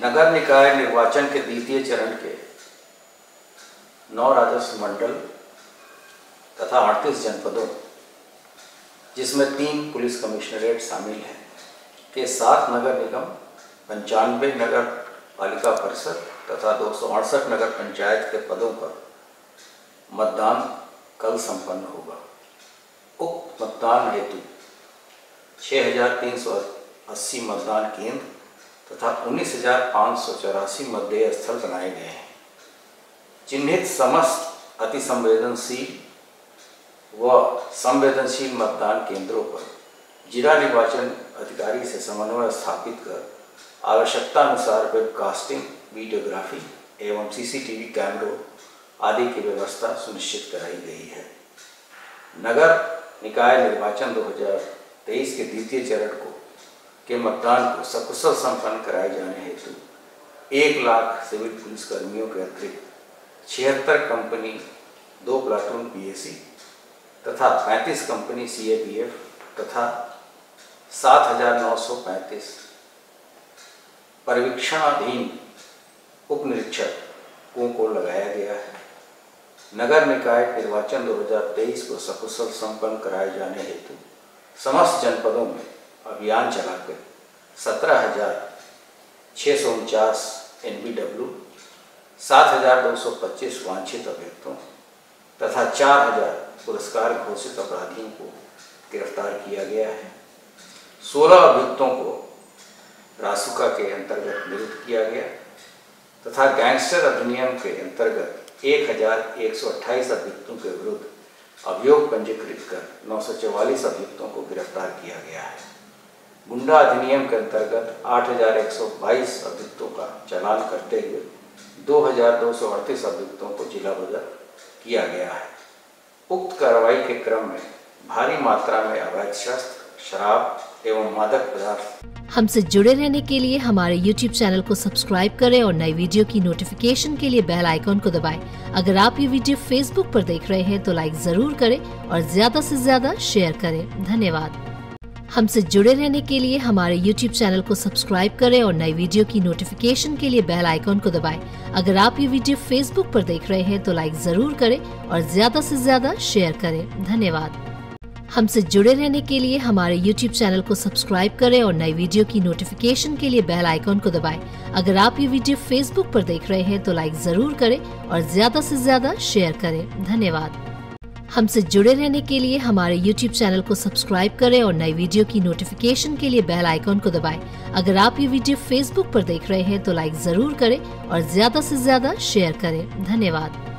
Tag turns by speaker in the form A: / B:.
A: नगर निकाय निर्वाचन के द्वितीय चरण के 9 राजस्व मंडल तथा 38 जनपदों, जिसमें 3 पुलिस कमिश्नरेट शामिल हैं, के 7 नगर निगम, 95 नगर पालिका परिषद तथा 268 नगर पंचायत के पदों पर मतदान कल संपन्न होगा। उक्त मतदान हेतु 6,380 मतदान केंद्र तथा 19,584 मतदेय स्थल बनाए गए हैं। चिन्हित समस्त अति संवेदनशील व संवेदनशील मतदान केंद्रों पर जिला निर्वाचन अधिकारी से समन्वय स्थापित कर आवश्यकतानुसार वेबकास्टिंग, वीडियोग्राफी एवं सीसीटीवी कैमरों आदि की व्यवस्था सुनिश्चित कराई गई है। नगर निकाय निर्वाचन 2023 के द्वितीय चरण के मतदान को सकुशल संपन्न कराए जाने हेतु 1 लाख सिविल पुलिस कर्मियों के अतिरिक्त 76 कंपनी 2 प्लाटून पीएसी तथा 35 कंपनी सीएपीएफ तथा 7,935 परिवीक्षणाधीन उप निरीक्षकों को लगाया गया है। नगर निकाय निर्वाचन 2023 को सकुशल संपन्न कराए जाने हेतु समस्त जनपदों में अभियान चलाकर 17,649 NBW, 7,225 वांछित अभियुक्तों तथा 4,000 पुरस्कार घोषित अपराधियों को गिरफ्तार किया गया है। 16 अभियुक्तों को रासुका के अंतर्गत नियुक्त किया गया तथा गैंगस्टर अधिनियम के अंतर्गत 1,128 अभियुक्तों के विरुद्ध अभियोग पंजीकृत कर 944 अभियुक्तों को गिरफ्तार किया गया है। गुंडा अधिनियम के अंतर्गत 8,122 अभियुक्तों का चालान करते हुए 2,238 अभियुक्तों को जिलाबदर किया गया है। उक्त कार्रवाई के क्रम में भारी मात्रा में अवैध शस्त्र, शराब एवं मादक पदार्थ।
B: हमसे जुड़े रहने के लिए हमारे YouTube चैनल को सब्सक्राइब करें और नई वीडियो की नोटिफिकेशन के लिए बेल आइकॉन को दबाएं। अगर आप ये वीडियो Facebook पर देख रहे हैं तो लाइक जरूर करें और ज्यादा से ज्यादा शेयर करें। धन्यवाद। हमसे जुड़े रहने के लिए हमारे YouTube चैनल को सब्सक्राइब करें और नई वीडियो की नोटिफिकेशन के लिए बेल आइकॉन को दबाएं। अगर आप ये वीडियो Facebook पर देख रहे हैं तो लाइक जरूर करें और ज्यादा से ज्यादा शेयर करें। धन्यवाद। हमसे जुड़े रहने के लिए हमारे YouTube चैनल को सब्सक्राइब करें और नई वीडियो की नोटिफिकेशन के लिए बेल आइकॉन को दबाएं। अगर आप ये वीडियो Facebook पर देख रहे हैं तो लाइक जरूर करें और ज्यादा से ज्यादा शेयर करें। धन्यवाद। हमसे जुड़े रहने के लिए हमारे YouTube चैनल को सब्सक्राइब करें और नई वीडियो की नोटिफिकेशन के लिए बेल आइकॉन को दबाएं। अगर आप ये वीडियो Facebook पर देख रहे हैं तो लाइक जरूर करें और ज्यादा से ज्यादा शेयर करें। धन्यवाद।